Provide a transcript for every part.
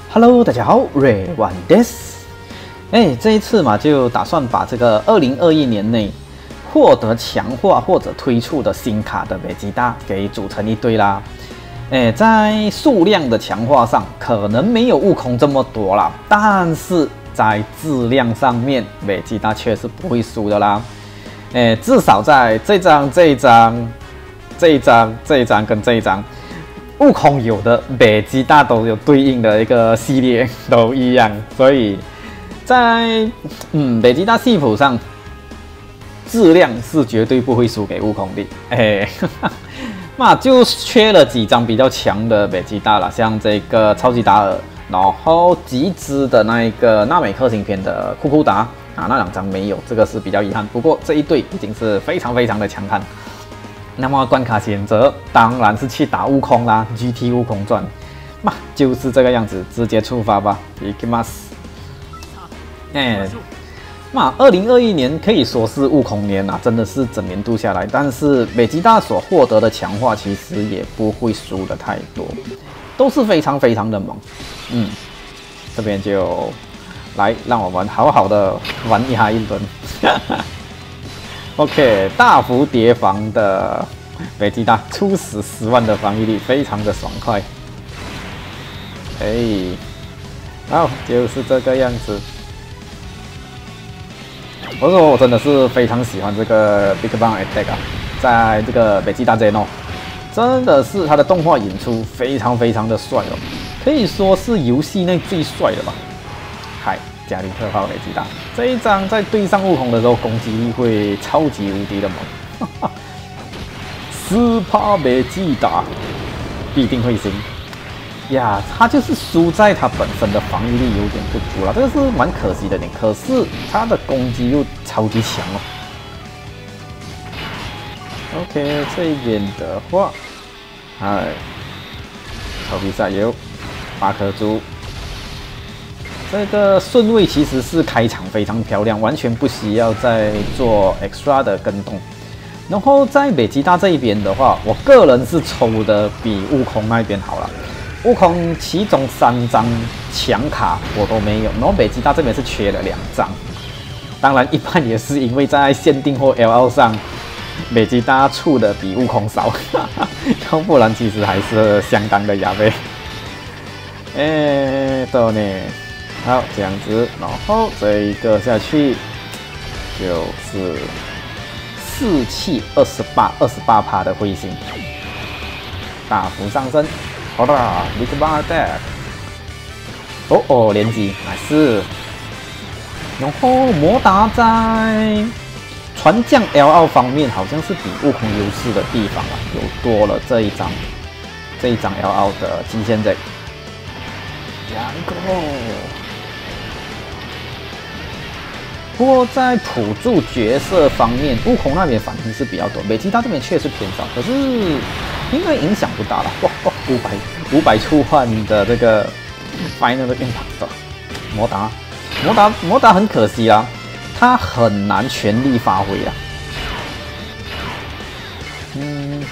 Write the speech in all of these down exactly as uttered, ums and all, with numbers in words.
Hello， 大家好，瑞万です。哎，这一次嘛，就打算把这个二零二一年内获得强化或者推出的新卡的北极大给组成一堆啦。哎，在数量的强化上，可能没有悟空这么多啦，但是在质量上面，北极大却是不会输的啦。哎，至少在这张、这一张、这一张、这一张跟这一张。悟空有的北极大都有对应的一个系列都一样，所以在嗯北极大系谱上，质量是绝对不会输给悟空的。哎，那就缺了几张比较强的北极大了，像这个超级达尔，然后极致的那一个纳美克星篇的库库达啊，那两张没有，这个是比较遗憾。不过这一对已经是非常非常的强悍。那么关卡选择当然是去打悟空啦 ，G T 悟空传，嘛就是这个样子，直接出发吧，いきます。哎，嘛，二零二一年可以说是悟空年啊，真的是整年度下来，但是北极大所获得的强化其实也不会输的太多，都是非常非常的猛。嗯，这边就来让我们好好的玩一下一轮。OK， 大幅叠防的北极大，初始十万的防御力，非常的爽快。哎，好，就是这个样子。我说我真的是非常喜欢这个 Big Bang Attack 啊，在这个北极大 Zeno， 真的是它的动画演出非常非常的帅哦，可以说是游戏内最帅的吧。嗨。加林特炮北极大这一张在对上悟空的时候，攻击力会超级无敌的猛，斯帕北极大必定会赢呀！他就是输在他本身的防御力有点不足了，这个是蛮可惜的点。可是他的攻击又超级强哦。OK， 这一边的话，哎，超比赛有八颗珠。这个顺位其实是开场非常漂亮，完全不需要再做 extra 的跟动。然后在北极大这一边的话，我个人是抽的比悟空那边好了。悟空其中三张强卡我都没有，然后北极大这边是缺了两张。当然，一半也是因为在限定或 L L 上，北极大出的比悟空少，要不然其实还是相当的压背。哎，对呢。好，这样子，然后这一个下去就是士气二十八、二十八趴的彗星，大幅上升。好啦 ，Big Bang Attack， 哦哦，连击，还是。然后摩达在船将 L 二方面好像是比悟空优势的地方啊，有多了这一张，这一张 L 二的极限这，然后。不过在辅助角色方面，悟空那边反应是比较多，北极大这边确实偏少，可是应该影响不大了。哇哇，五百五百触换的这个 final 的 impact， 摩达摩达摩达很可惜啊，他很难全力发挥啊。嗯，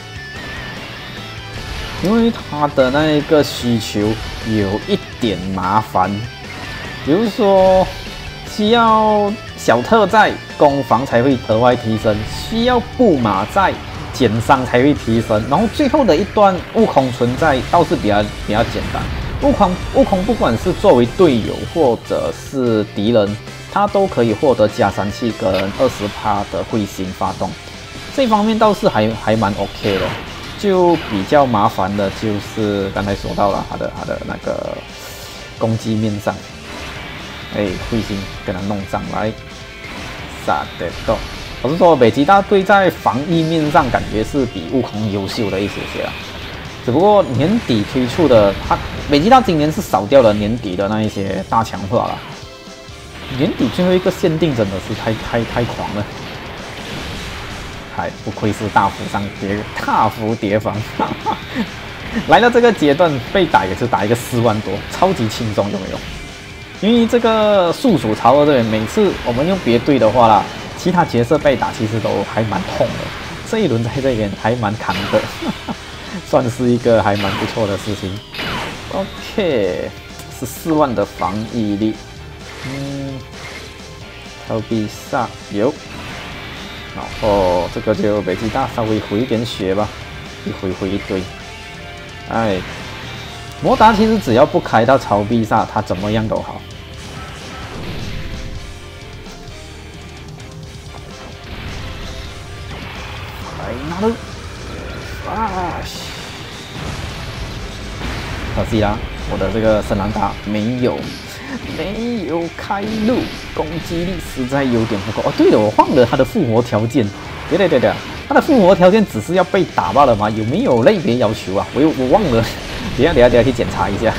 因为他的那个需求有一点麻烦，比如说。需要小特在攻防才会额外提升，需要布马在减伤才会提升，然后最后的一段悟空存在倒是比较比较简单。悟空悟空不管是作为队友或者是敌人，他都可以获得加三器跟二十趴的彗星发动，这方面倒是还还蛮 OK 的。就比较麻烦的就是刚才说到了他的他的那个攻击面上。哎，彗星跟他弄上来，杀得到。我是说，北极大队在防御面上感觉是比悟空优秀的一些些啊。只不过年底推出的，他北极大今年是少掉了年底的那一些大强化了。年底最后一个限定真的是太太太狂了，还不愧是大幅上叠大幅叠防，来到这个阶段被打也是打一个四万多，超级轻松，有没有？因为这个速鼠曹二这边，每次我们用别队的话啦，其他角色被打其实都还蛮痛的。这一轮在这边还蛮扛的，算是一个还蛮不错的事情。OK， 十四万的防御力。嗯，超必杀有，然后这个就北极大稍微回一点血吧，一回回一堆。哎，摩达其实只要不开到超必杀，他怎么样都好。来拿了，啊！可惜啦，我的这个圣兰达没有没有开路，攻击力实在有点不够。哦，对了，我忘了他的复活条件。对对对对，他的复活条件只是要被打罢了吗？有没有类别要求啊？我我忘了，等一下等一下等一下去检查一下。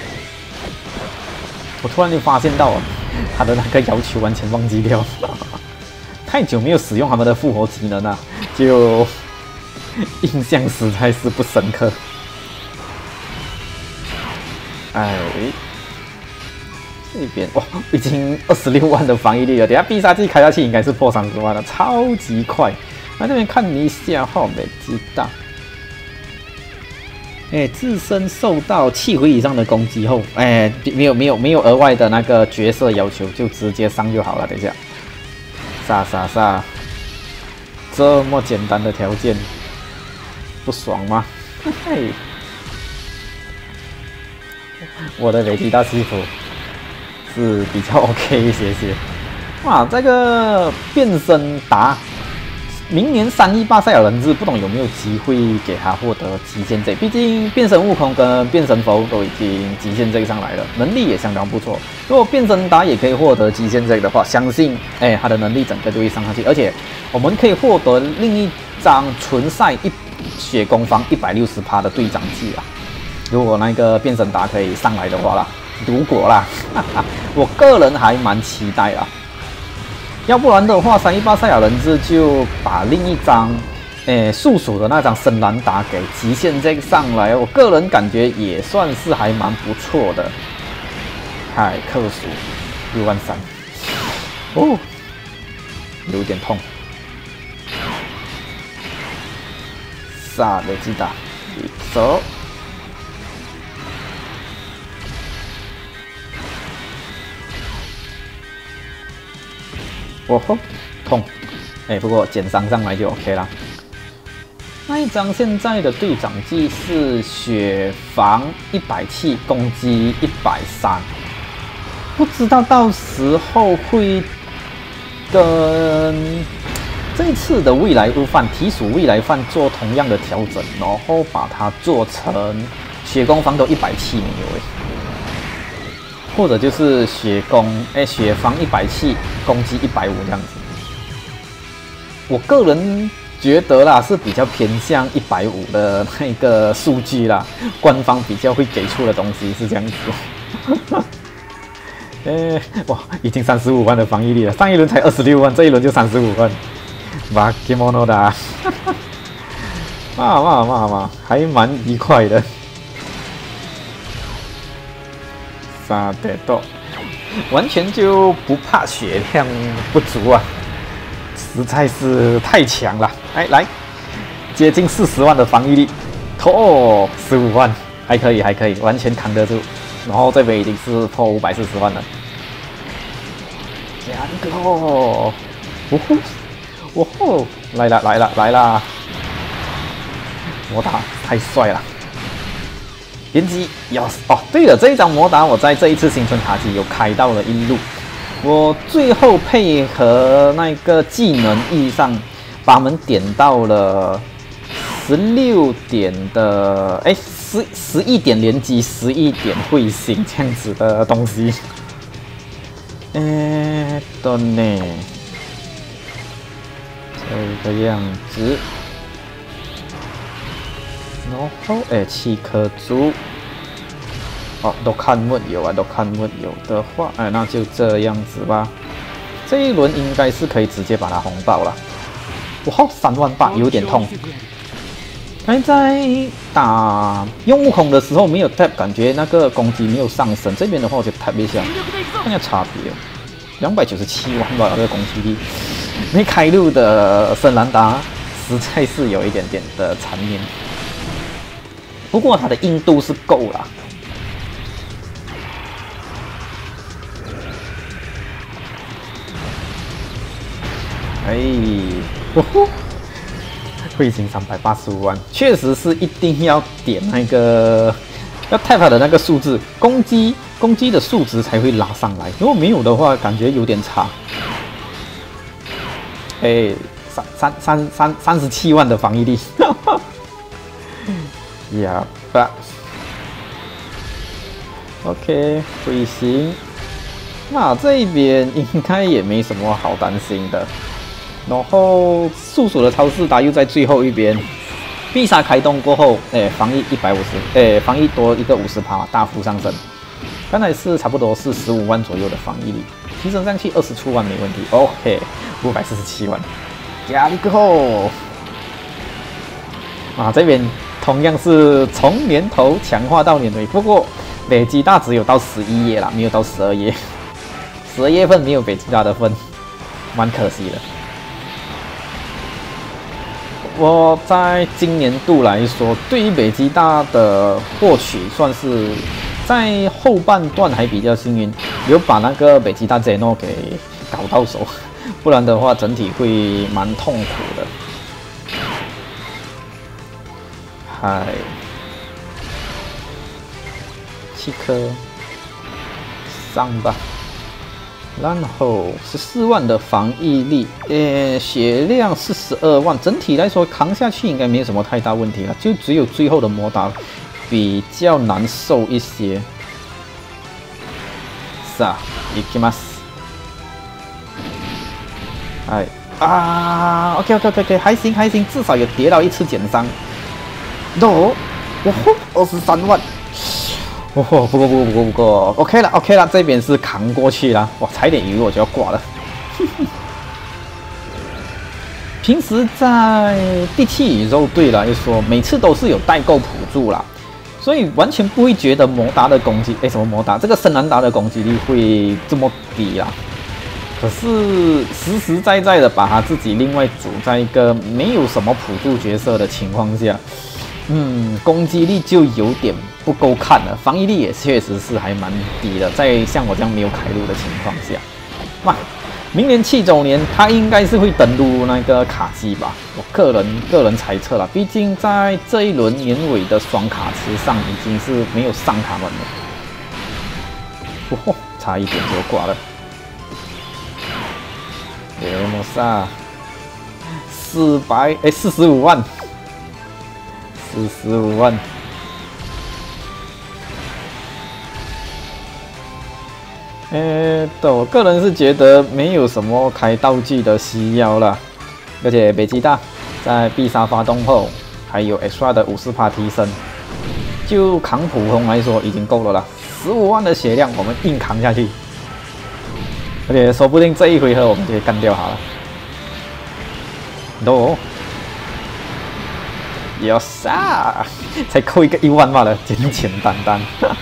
我突然就发现到啊，他的那个要求完全忘记掉，太久没有使用他们的复活技能了，就印象实在是不深刻。哎，这边哇，已经二十六万的防御力了。等下必杀技开下去，应该是破三十万了，超级快。来这边看一下后面知道。哎，自身受到七回以上的攻击后，哎，没有没有没有额外的那个角色要求，就直接上就好了。等一下，杀杀杀，这么简单的条件，不爽吗？嘿嘿。我的雷迪大师傅是比较 OK 一些些。哇，这个变身达，明年三一八赛亚人日，不懂有没有机会给他获得极限 J？ 毕竟变身悟空跟变身佛都已经极限 J 上来了，能力也相当不错。如果变身达也可以获得极限 J 的话，相信哎他的能力整个就会上上去，而且我们可以获得另一张纯赛一血攻防一百六十趴的队长技啊。如果那个变身达可以上来的话啦，如果啦，哈哈，我个人还蛮期待啊。要不然的话，三一八赛亚人质就把另一张，诶，速鼠的那张深蓝达给极限这个上来，我个人感觉也算是还蛮不错的。嗨，克数六万三，哦，有点痛。萨雷基达，走。哦吼，痛！哎、欸，不过减伤上来就 OK 啦。那一张现在的队长技是血防一百七，攻击一百三，不知道到时候会跟这次的未来悟饭提属未来饭做同样的调整，然后把它做成血攻防都一百七没有哎。或者就是血攻，哎、欸，血防一百七，攻击一百五这样子。我个人觉得啦，是比较偏向一百五的那个数据啦，官方比较会给出的东西是这样子。哎、欸，哇，已经三十五万的防御力了，上一轮才二十六万，这一轮就三十五万，哇 ，Kimono 的啊，嘛嘛嘛嘛，还蛮愉快的。杀得到，完全就不怕血量不足啊，实在是太强了。哎，来，接近四十万的防御力，哦，十五万，还可以，还可以，完全扛得住。然后这边已经是破五百四十万了，两个哦，哦吼，哦吼，来了，来了，来了，摩打太帅了。连击要哦，对了，这一张摩达我在这一次新春卡机有开到了一路，我最后配合那个技能域上，把他们点到了十六点的，哎，十十一点连击，十一点彗星这样子的东西。哎，对呢，这个样子。然后，哎，七颗珠，哦，都看没有啊，都看没有的话，哎，那就这样子吧。这一轮应该是可以直接把它红爆了。哇，三万八，有点痛。还在打用悟空的时候没有 tap， 感觉那个攻击没有上升。这边的话我就 tap 一下，看下差别。两百九十七万吧，这个攻击力。没开路的深蓝达实在是有一点点的残念。不过它的硬度是够了， 哎，哦吼，彗星三百八十五万，确实是一定要点那个要 tap 的那个数字，攻击攻击的数值才会拉上来。如果没有的话，感觉有点差。哎，三三三三三十七万的防御力，呀吧。OK， 彗星，那这一边应该也没什么好担心的。然后速鼠的超市打又在最后一边，必杀开动过后，哎，防御一百五十，哎，防御多一个五十趴，大幅上升。刚才是差不多是十五万左右的防御力，提升上去二十出万没问题。OK， 五百四十七万，加力过后，啊，这边同样是从年头强化到年尾，不过北极大只有到十一页啦，没有到十二页，十二月份没有北极大的份，蛮可惜的。我在今年度来说，对于北极大的获取，算是在后半段还比较幸运，有把那个北极大 Zeno 给搞到手，不然的话整体会蛮痛苦的。嗨，七颗上吧。然后十四万的防御力，呃，血量四十二万，整体来说扛下去应该没有什么太大问题了，就只有最后的摩打比较难受一些。是啊，いきます。哎啊 ，OK OK OK OK， 还行还行，至少有跌到一次减伤。哦，哦吼，二十三万。哦，不过不过不过不过 ，OK 了 OK 了，这边是扛过去了，哇，差一点以为我就要挂了。平时在第七宇宙队来说，每次都是有代购辅助啦，所以完全不会觉得摩达的攻击，哎，什么摩达？这个深蓝达的攻击力会这么低啦。可是实实在在的把他自己另外组在一个没有什么辅助角色的情况下。嗯，攻击力就有点不够看了，防御力也确实是还蛮低的，在像我这样没有开路的情况下，哇，明年七周年他应该是会登陆那个卡机吧？我个人个人猜测了，毕竟在这一轮年尾的双卡池上已经是没有上他们了，哦，差一点就挂了。雷莫萨，四百哎四十五万。四十五万，呃，对我个人是觉得没有什么开道具的需要了，而且北极大在必杀发动后，还有 extra 的 百分之五十 提升，就扛普通来说已经够了啦。十五万的血量，我们硬扛下去，而且说不定这一回合我们就可以干掉他了。no。有啥？才扣一个一万罢了，简简单单。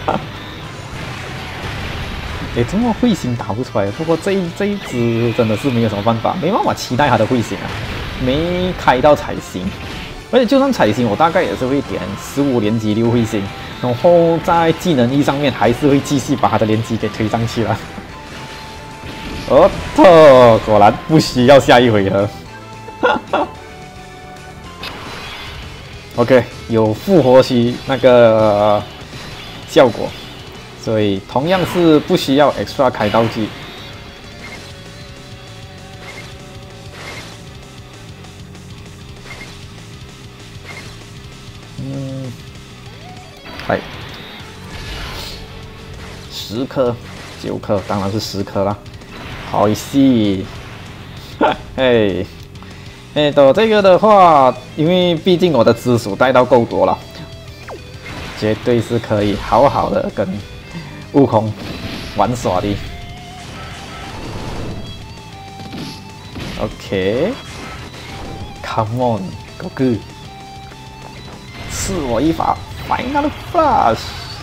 哎，怎么彗星打不出来？不过这一这一只真的是没有什么办法，没办法期待它的彗星啊，没开到彩星。而且就算彩星，我大概也是会点十五连击六彗星，然后在技能一上面还是会继续把它的连击给推上去了。哦特，果然不需要下一回合。OK， 有复活期那个、呃、效果，所以同样是不需要 extra 开道具。嗯，来，十颗、九颗，当然是十颗啦。好戏，嘿。哎，到这个的话，因为毕竟我的紫薯带到够多了，绝对是可以好好的跟悟空玩耍的。OK，Come on， 狗哥，赐我一发 Final Flash。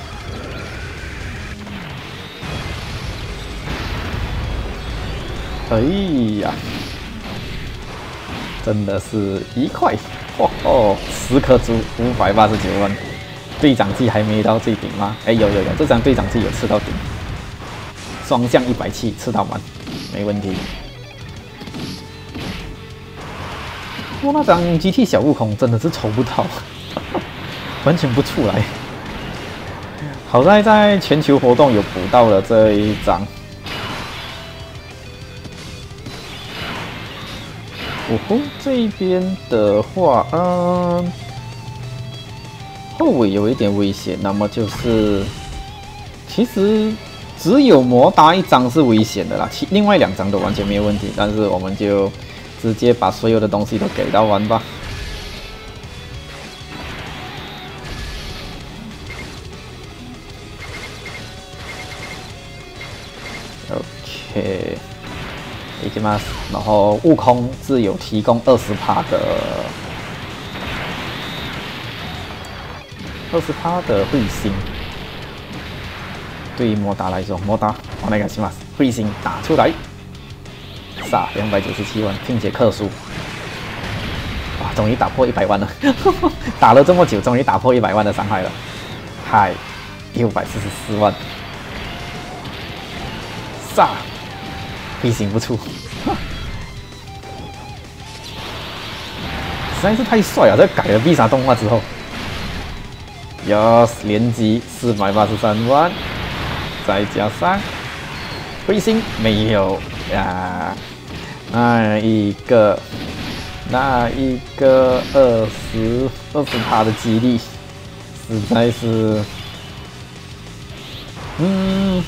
哎呀！真的是一块哦哦，十颗珠五百八十九万，队长技还没到最顶吗？哎，有有有，这张队长技有吃到顶，双向一百七吃到满，没问题。 我那张 G T 小悟空真的是抽不到，完全不出来。好在在全球活动有补到了这一张。哦吼，这边的话，嗯，后尾有一点危险，那么就是其实。 只有摩达一张是危险的啦，其另外两张都完全没有问题。但是我们就直接把所有的东西都给到完吧。OK， いきます。然后悟空自有提供二十趴的二十趴的彗星。 对于摩达来说，摩达，我那个什么彗星打出来，杀两百九十七万，并且克数，哇，终于打破一百万了！打了这么久，终于打破一百万的伤害了，嗨，六百四十四万，杀，彗星不出，实在是太帅了！这改了必杀动画之后 ，yes， 连击四百八十三万。 再加上彗星没有呀，那一个那一个二十二十趴的几率，实在是，嗯，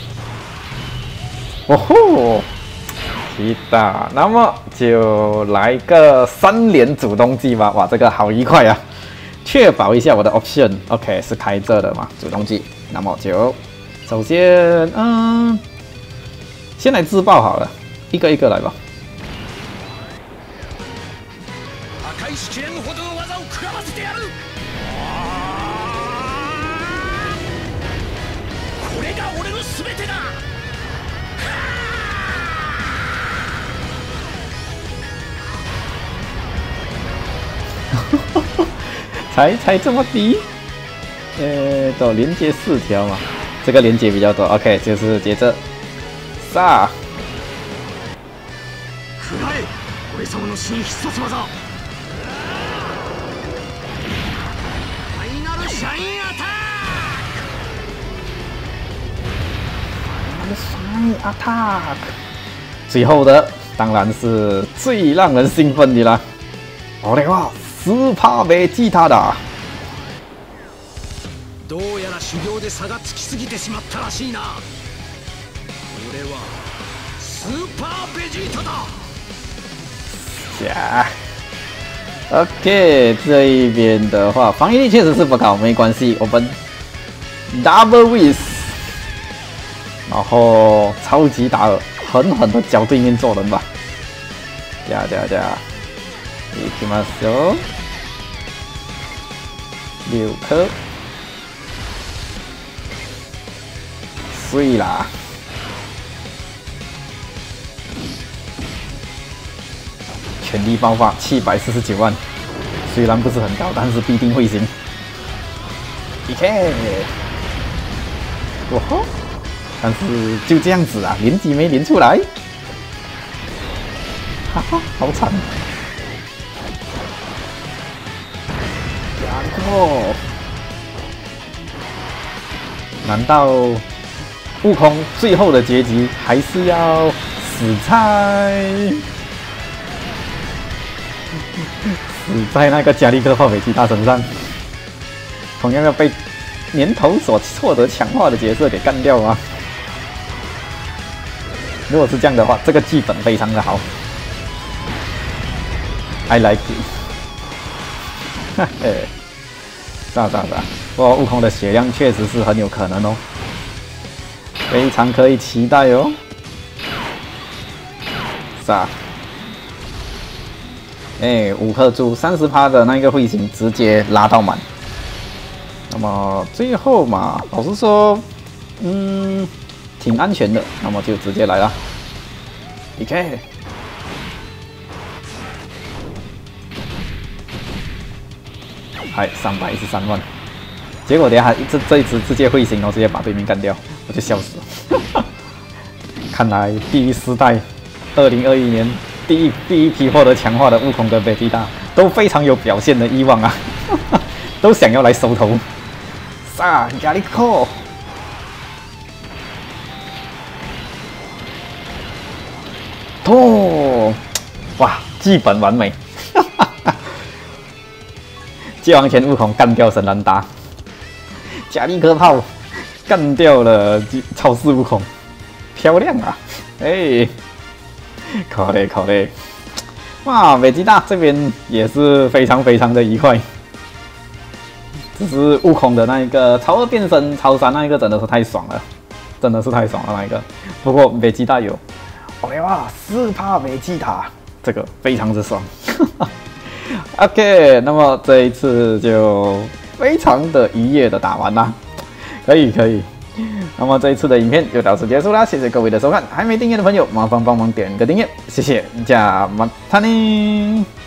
哦吼，期待，那么就来个三连主动技吧！哇，这个好愉快啊！确保一下我的 option，OK、okay, 是开着的嘛，主动技，那么就。 首先，嗯，先来自爆好了，一个一个来吧。才才这么低？呃，都连接四条嘛。 这个连接比较多 ，OK， 就是接着杀。Attack， 最后的当然是最让人兴奋的啦！我的话，十趴没记他的。 どうやら修行で差がつきすぎてしまったらしいな。俺はスーパーベジータだ。 呀 ，OK， 这一边的话，防御力确实是不高，没关系，我们 Double Whiz， 然后超级打耳，狠狠的搅对面做人吧。加加加，いきますよ，六颗。 碎啦！全力爆发，七百四十九万，虽然不是很高，但是必定会行。P K， 哇吼！但是就这样子啊，连击没连出来，哈哈，好惨！然后，难道？ 悟空最后的结局还是要死在死在那个加利克炮美吉他身上，同样要被年头所获得强化的角色给干掉吗？如果是这样的话，这个剧本非常的好 ，I like it。嘿嘿，是啊是啊是啊，不过悟空的血量确实是很有可能哦。 非常可以期待哦！杀！哎，五颗珠，三十趴的那个彗星直接拉到满。那么最后嘛，老实说，嗯，挺安全的。那么就直接来了。P K。还三百一十三万。 结果等下这这一只直接彗星，然后直接把对面干掉，我就笑死了。看来第一世代，二零二一年第一第一批获得强化的悟空跟贝吉塔都非常有表现的欲望啊，都想要来收头。萨加利克，哦，哇，基本完美。界王前悟空干掉神兰达，加利克炮干掉了超世悟空，漂亮啊！哎，可嘞可嘞，哇，美吉大这边也是非常非常的愉快。只是悟空的那一个超二变身、超三那一个真的是太爽了，真的是太爽了那一个。不过美吉大有，哇，斯帕美吉塔，这个非常之爽。OK， 那么这一次就非常的愉悦的打完啦，可以可以。那么这一次的影片就到此结束啦，谢谢各位的收看，还没订阅的朋友麻烦帮忙点个订阅，谢谢，加马塔尼。